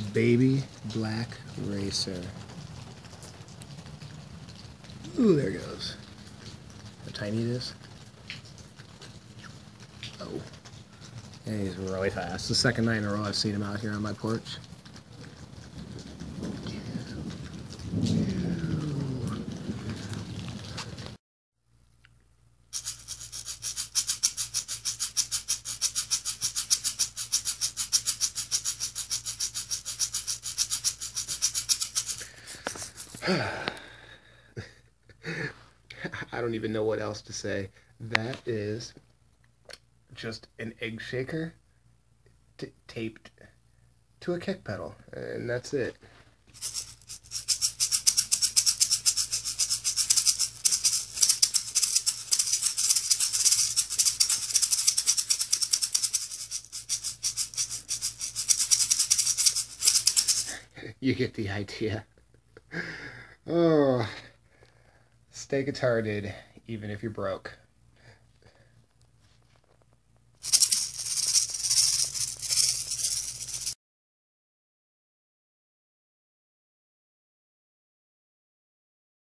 The baby black racer. Ooh, there it goes. How tiny it is. Oh. Yeah, he's really fast. It's the second night in a row I've seen him out here on my porch. I don't even know what else to say. That is just an egg shaker taped to a kick pedal, and that's it. You get the idea. Oh, stay guitarded, even if you're broke.